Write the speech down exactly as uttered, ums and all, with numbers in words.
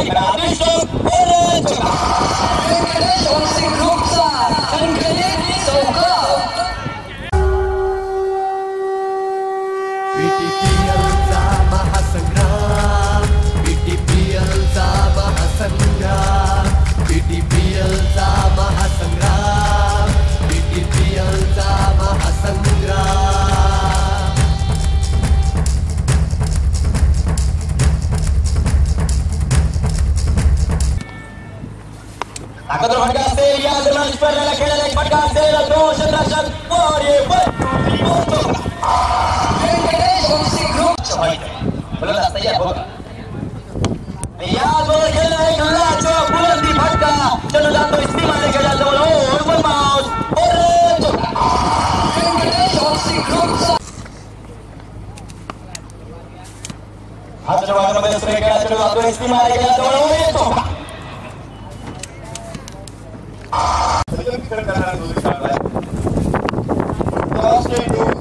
इकडे अभिषेक ओरेंचोका व्यंकटेश वंशी ग्रुपचा संकलित चौका बीटीपीएलचा महासंग्राम बीटीपीएलचा महासंग्राम बीटीपीएलचा महासंग्राम बीटीपीएलचा महासंग्राम ताकदवर फटका असेल या दरम्यान स्पर्धेला खेळायला एक फटका असेल दोन दर्शक वर ये व्यंकटेश वंशी ग्रुप बोलत असता या बघा याचबरोबर खेळला एक हल्लाचा बुलंदी फटका चलो जातो सीमाने खेळाजवळ ओव्हर माउस ओरेंचोका व्यंकटेश वंशी ग्रुपचा हाताच्या वागण्यामध्ये दुसरे खेळा चलो जातो सीमाने खेळाजवळ ओरेंचोका सलग खेळ करणारा दोन्ही संघ आहे.